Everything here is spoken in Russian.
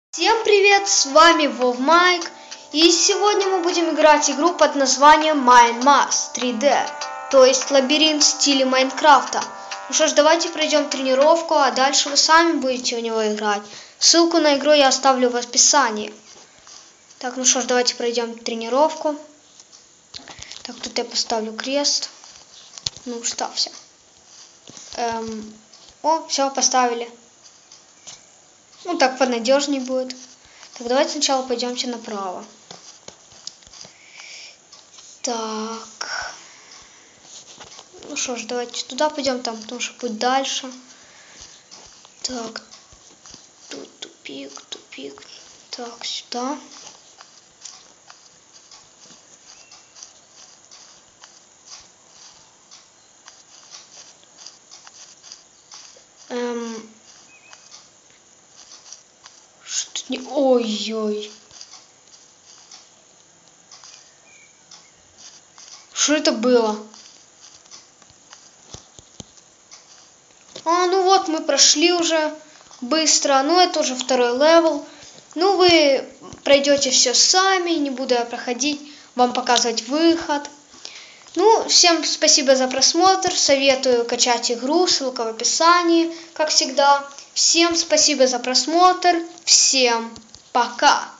Всем привет, с вами Вовмайк, и сегодня мы будем играть игру под названием Minemaze 3D, то есть лабиринт в стиле Майнкрафта. Ну что ж, давайте пройдем тренировку, а дальше вы сами будете в него играть. Ссылку на игру я оставлю в описании. Так, ну что ж, давайте пройдем тренировку. Так, тут я поставлю крест. Ну, ставься. О, все, поставили. Ну, так понадежнее будет. Так, давайте сначала пойдемте направо. Так. Ну что ж, давайте туда пойдем, там, потому что путь дальше. Так. Тут тупик, тупик. Так, сюда. Ой-ой. Что это было? Ну вот, мы прошли уже быстро. Ну, это уже второй левел. Ну, вы пройдете все сами. Не буду я проходить, вам показывать выход. Ну, всем спасибо за просмотр. Советую качать игру. Ссылка в описании, как всегда. Всем спасибо за просмотр. Всем пока.